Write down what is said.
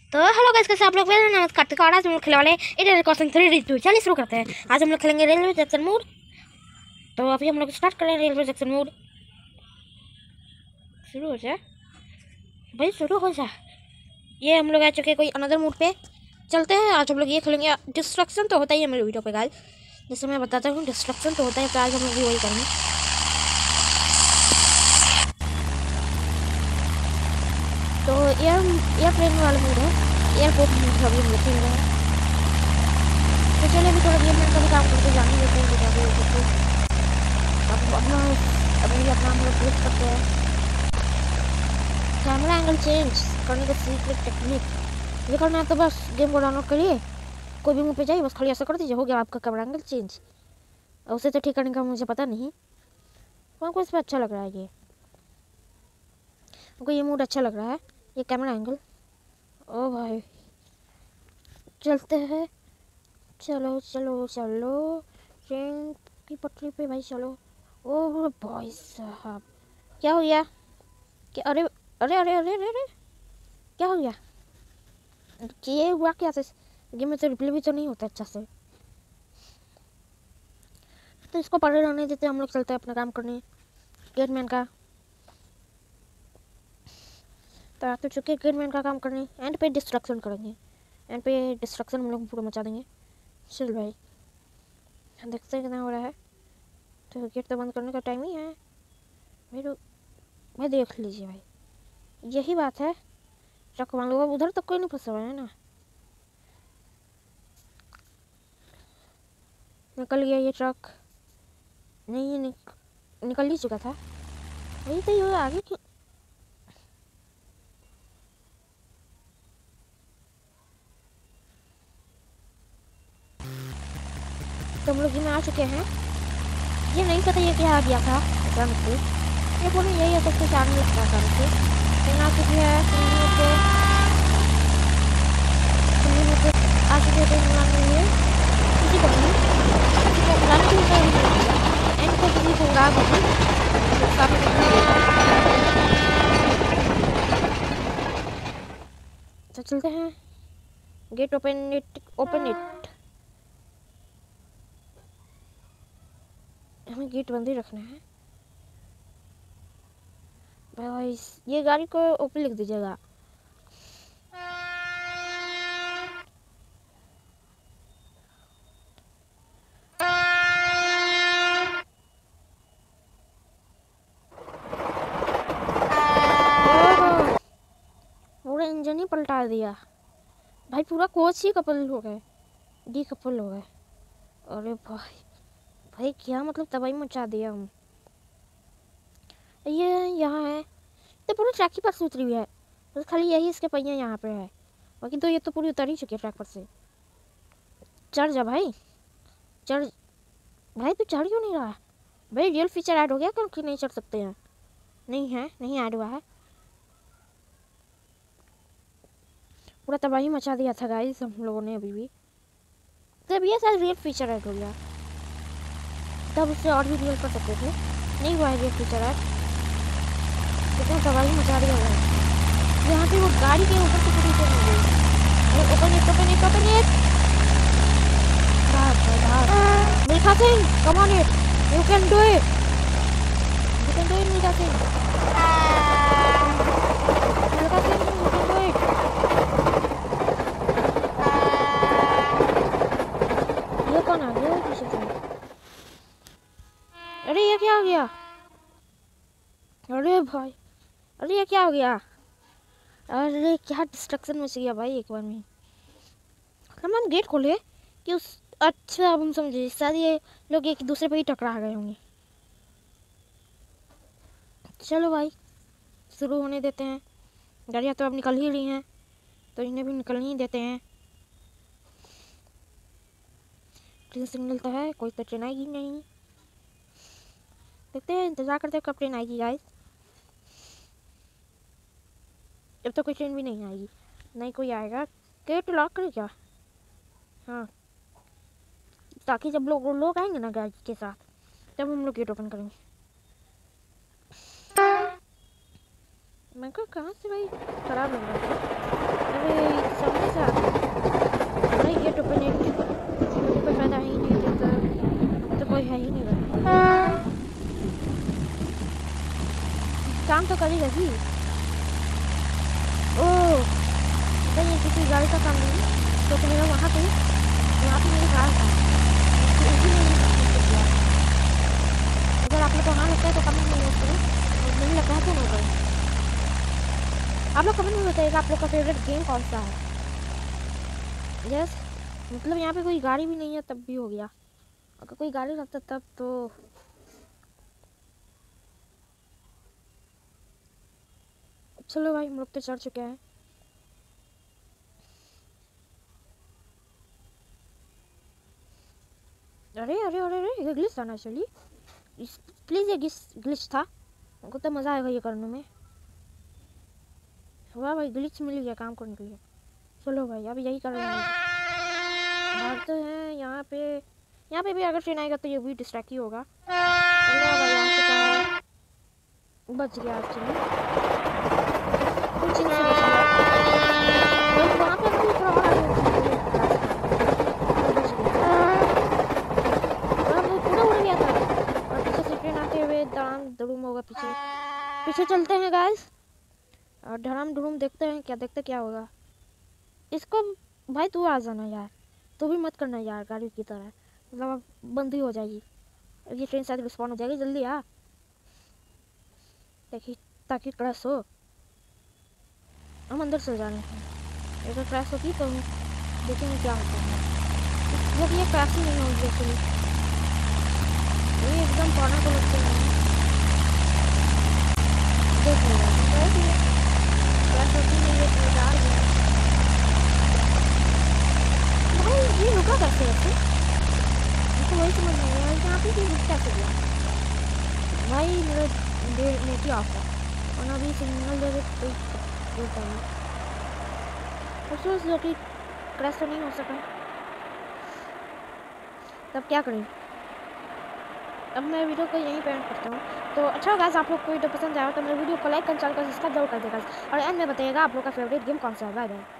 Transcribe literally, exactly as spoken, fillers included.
तो hello guys, कैसे आप लोग? मेरा नाम है कार्तिक और आज हम लोग खेलने वाले Indian crossing three D two. चलिए शुरू करते हैं। आज हम लोग खेलेंगे रेलवे जंक्शन मोड। तो अभी हम लोग स्टार्ट करें रेलवे जंक्शन मोड। शुरू हो जाए भाई, शुरू हो जाए। ये हम लोग आ चुके हैं कोई अनदर मोड पे। चलते हैं। आज हम लोग ये खेलेंगे। डिस्ट्रक्शन तो होता ही है मेरे वीडियो पे गाइस, जैसे मैं बताता हूँ डिस्ट्रक्शन तो होता है। तो आज हम लोग भी वही करेंगे। तो एयर एयरप्लेन वाला मोड है, एयरपोर्ट मोड अभी हम लोग खेल रहे हैं। तो चलिए अभी थोड़ा गेम में का भी काम करके जाने देते हैं। जैसे अब अपना अभी अपना हम लोग क्लिक करते हैं। कैमरा एंगल चेंज करने का सीक्रेट टेक्निक ये करना है। तो बस गेम को डाउनलोड करिए, कोई भी मुँह पे जाइए, बस खाली ऐसा कर दीजिए, हो गया आपका कैमरा एंगल चेंज। और उसे तो ठीक करने का मुझे पता नहीं, हमको इस पर अच्छा लग रहा है। ये हमको ये मूड अच्छा लग रहा है, ये कैमरा एंगल। ओ भाई चलते हैं। चलो चलो चलो ट्रेन की पटरी पे भाई, चलो। ओह भाई साहब, क्या हो गया? क्या? अरे अरे अरे अरे अरे अरे क्या हो गया? ये हुआ क्या? से गेम में तो रिप्ले भी तो नहीं होता अच्छा से। तो इसको पड़े रहने देते, हम लोग चलते हैं अपना काम करने गेटमैन का। तो आ तो चुके गेटमैन का काम करने। एंड पे डिस्ट्रक्शन करेंगे, एंड पे डिस्ट्रक्शन हम लोग पूरा मचा देंगे। चल भाई देखते हैं कितना हो रहा है। तो गेट तो बंद करने का टाइम ही है भाई। तो भाई देख लीजिए भाई, यही बात है। ट्रक मान लो उधर तक कोई नहीं फंसा हुआ है ना। निकल गया ये ट्रक। नहीं ये निक, निकल ही चुका था। वही तो ये आगे क्यों? तो हम लोग में आ चुके हैं। ये नहीं पता ये क्या आ गया था अचानक से। ये बोले यही है सब कुछ आने का अचानक से। ट्रेन आ चुकी है, आ चुके थे मिलाने के लिए। किसी को नहीं, किसी को मिलाने के लिए एंड को किसी को गा बनी तो चलते हैं। Gate open it, open it. हमें गेट बंद ही रखना है भाई। ये गाड़ी को ओपन लिख दीजिएगा। पूरा इंजन ही पलटा दिया भाई, पूरा कोच ही कपल हो गए, डी कपल हो गए। अरे भाई भाई क्या मतलब तबाही मचा दिया हम। ये यहाँ है तो पूरी ट्रैक ही पर से उतरी हुई है, बस खाली यही इसके पहिए यहाँ पे है। बाकी तो ये तो पूरी उतर ही चुकी है ट्रैक पर से। चढ़ जा भाई, चढ़ भाई। तू चढ़ क्यों नहीं रहा भाई? रियल फीचर ऐड हो गया क्योंकि नहीं चढ़ सकते हैं? नहीं है, नहीं ऐड हुआ है। पूरा तबाही मचा दिया था गाइस हम लोगों ने अभी भी। तब ये शायद रियल फीचर ऐड हो गया, तब उससे और भी रियल कर सकते थे। नहीं हुआ है रियल फीचर ऐड, कितना तबाही मचा दिया है। यहाँ पे वो गाड़ी के ऊपर से पूरी चढ़ गई। Open it, open it, open it. Milkha Singh, come on it, you can do it, you can do it Milkha Singh, Milkha Singh, you can do it. ये कौन आ गया पीछे से? अरे ये क्या हो गया? अरे भाई, अरे ये क्या हो गया? अरे क्या डिस्ट्रक्शन मच गया भाई एक बार में। हम हम गेट खोले कि उस, अच्छा अब हम समझे शायद ये लोग एक दूसरे पे ही टकरा गए होंगे। चलो भाई शुरू होने देते हैं। गाड़ियाँ तो अब निकल ही रही हैं, तो इन्हें भी निकलने ही देते हैं। ट्रेन सिग्नल तो है, कोई तो ट्रेन आएगी नहीं। देखते हैं, इंतजार करते हैं कब ट्रेन आएगी गाइस। जब तो कोई ट्रेन भी नहीं आएगी, नहीं कोई आएगा। गेट लॉक करे क्या? हाँ, ताकि जब लोग लोग आएंगे ना गाड़ी के साथ, तब हम लोग गेट ओपन करेंगे। मैं कहा कहाँ से भाई खराब लग रहा है। अरे करेगा ही। ओह तो ये किसी गाड़ी का काम नहीं तो मेरा वहाँ पे वहाँ पे मेरी कार था तो इसी ने किया। अगर आप लोग को हाँ लगता है तो कमेंट में यूज़ करें और नहीं लगता है तो नहीं करें। आप लोग कमेंट में बताइएगा आप लोग का फेवरेट गेम कौन सा है। यस मतलब यहाँ पे कोई गाड़ी भी नहीं है तब भी हो गया। अगर कोई गाड़ी रहता तब तो चलो भाई हम लोग तो चढ़ चुके हैं। अरे अरे अरे अरे ये ग्लिच था ना चलिए प्लीज़ ये ग्लिच था हमको तो मज़ा आएगा ये करने में। वाह भाई ग्लिच मिल गया काम करने के लिए। चलो भाई अब यही कर रहे हैं भागते हैं यहाँ पे। यहाँ पे भी अगर ट्रेन आएगा तो ये भी डिस्ट्रैक्ट ही होगा। बच गया एक्चुअली कुछ से बच गया तो वहाँ पे भी थोड़ा और बच गया पूरा उड़ गया था और पीछे से ट्रेन आते हुए धड़ाम धड़ूम होगा पीछे पीछे चलते हैं गाइस और धड़ाम धड़ूम देखते हैं क्या देखते क्या होगा। इसको भाई तू आ जाना यार तू भी मत करना यार गाड़ी की तरह मतलब अब बंद ही हो जाएगी। ये ट्रेन शायद रिस्पॉन्ड हो जाएगी जल्दी आ देखिए ताकि क्रैश हो। हम अंदर से जा रहे हैं अगर क्रैश होगी तो देखेंगे क्या होता है। जब ये क्रैश ही नहीं होगी एक्चुअली ये एकदम कॉर्नर को लगते हैं देख लो क्रैश होती नहीं है तो डाल गया भाई ये रुका कैसे ऐसे तो वही समझ नहीं आया यहाँ पे रुक कैसे गया भाई मेरा डेढ़ नेट ही ऑफ था और अभी सिग्नल दे रहे तो अफसोस जो कि क्रैश तो नहीं हो सका तब क्या करें। अब मैं वीडियो को यहीं पे एंड करता हूँ। तो अच्छा गाइस आप लोग को वीडियो पसंद आया तो मेरे वीडियो को लाइक कर चैनल को सब्सक्राइब जरूर कर देगा और एंड में बताइएगा आप लोग का फेवरेट गेम कौन सा है। Bye bye.